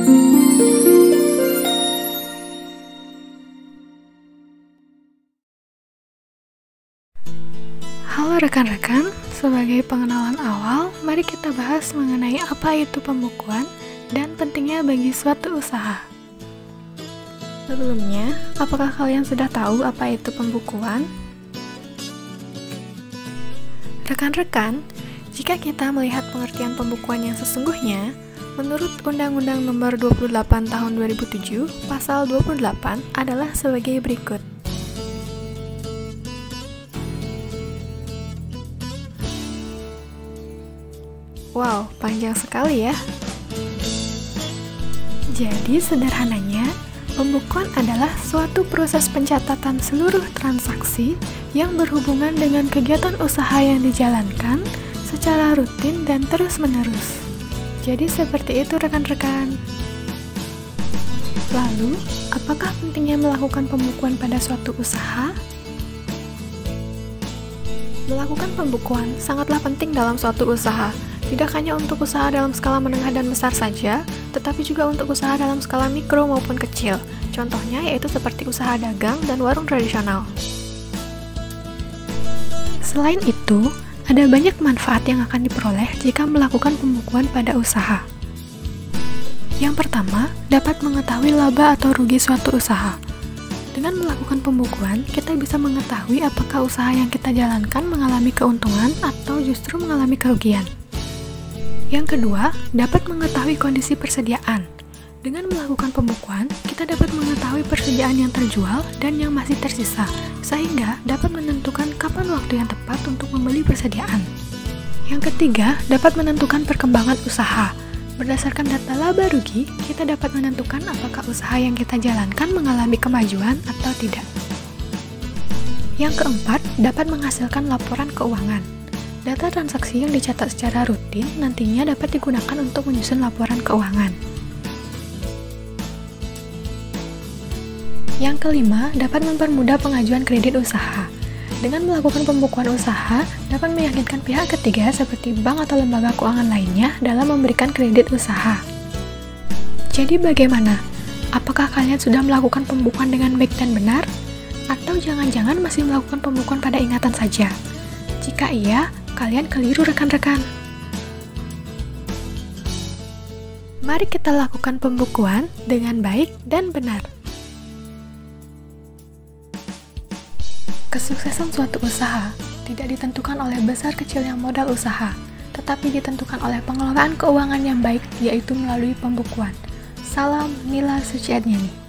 Halo rekan-rekan, sebagai pengenalan awal, mari kita bahas mengenai apa itu pembukuan dan pentingnya bagi suatu usaha. Sebelumnya, apakah kalian sudah tahu apa itu pembukuan? Rekan-rekan, jika kita melihat pengertian pembukuan yang sesungguhnya, menurut Undang-Undang Nomor 28 Tahun 2007, Pasal 28 adalah sebagai berikut. Wow, panjang sekali ya. Jadi sederhananya, pembukuan adalah suatu proses pencatatan seluruh transaksi yang berhubungan dengan kegiatan usaha yang dijalankan secara rutin dan terus-menerus. Jadi seperti itu rekan-rekan. Lalu, apakah pentingnya melakukan pembukuan pada suatu usaha? Melakukan pembukuan sangatlah penting dalam suatu usaha. Tidak hanya untuk usaha dalam skala menengah dan besar saja, tetapi juga untuk usaha dalam skala mikro maupun kecil. Contohnya yaitu seperti usaha dagang dan warung tradisional. Selain itu, ada banyak manfaat yang akan diperoleh jika melakukan pembukuan pada usaha. Yang pertama, dapat mengetahui laba atau rugi suatu usaha. Dengan melakukan pembukuan, kita bisa mengetahui apakah usaha yang kita jalankan mengalami keuntungan atau justru mengalami kerugian. Yang kedua, dapat mengetahui kondisi persediaan. Dengan melakukan pembukuan, kita dapat mengetahui persediaan yang terjual dan yang masih tersisa, sehingga dapat menentukan kapan waktu yang tepat untuk membeli persediaan. Yang ketiga, dapat menentukan perkembangan usaha. Berdasarkan data laba rugi, kita dapat menentukan apakah usaha yang kita jalankan mengalami kemajuan atau tidak. Yang keempat, dapat menghasilkan laporan keuangan. Data transaksi yang dicatat secara rutin nantinya dapat digunakan untuk menyusun laporan keuangan. Yang kelima, dapat mempermudah pengajuan kredit usaha. Dengan melakukan pembukuan usaha, dapat meyakinkan pihak ketiga seperti bank atau lembaga keuangan lainnya dalam memberikan kredit usaha. Jadi bagaimana? Apakah kalian sudah melakukan pembukuan dengan baik dan benar? Atau jangan-jangan masih melakukan pembukuan pada ingatan saja? Jika iya, kalian keliru rekan-rekan. Mari kita lakukan pembukuan dengan baik dan benar. Kesuksesan suatu usaha tidak ditentukan oleh besar kecilnya modal usaha, tetapi ditentukan oleh pengelolaan keuangan yang baik, yaitu melalui pembukuan. Salam Nila Suciadnyani.